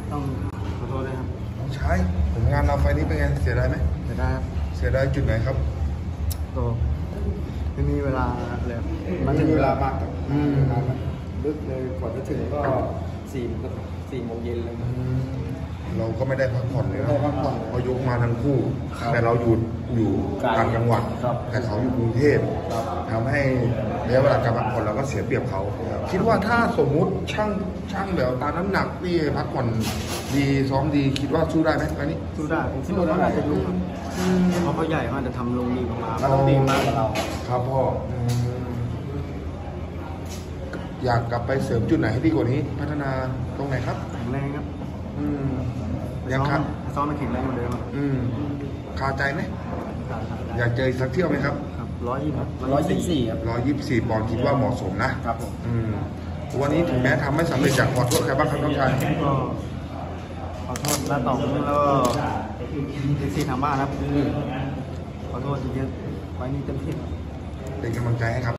ต้องขอโทษด้วยครับน้องชายผลงานเราไฟนี้เป็นไงเสียดายไหมเสียดายครับเสียดายจุดไหนครับก็ไม่มีเวลาเลยมันมีเวลามากครับลึกเลยก่อนจะถึงก็4 โมงเย็นเลยเราก็ไม่ได้พักผ่อนเลยนะเพราะยกมาทั้งคู่ แต่เราอยู่ต่างจังหวัดแต่เขาอยู่กรุงเทพทำให้ระยะเวลาการพักผ่อนเราก็เสียเปรียบเขาคิดว่าถ้าสมมุติช่างแบบตามน้ำหนักที่พักผ่อนดีซ้อมดีคิดว่าสู้ได้ไหมอันนี้สู้ได้ผมคิดว่าเขาน่าจะยุ่งเพราะเขาใหญ่เขาจะทำลงดีกว่าเราต้องดีมากกว่าเราครับพ่ออยากกลับไปเสริมจุดไหนให้ดีกว่านี้พัฒนาตรงไหนครับแข็งแรงครับยังครับซ้อมมาแข็งแรงเหมือนเดิมคาใจไหมอยากเจอสักเที่ยวไหมครับ 124ครับ 124 ปอนด์คิดว่าเหมาะสมนะครับผมวันนี้ถึงแม้ทำไม่สำเร็จอยากขอโทษใครบ้างครับน้องชายก็ขอโทษน้าต๋องแล้วก็ที่ทางบ้านครับขอโทษจริงๆไว้นี่เต็มที่เป็นกำลังใจให้ครับ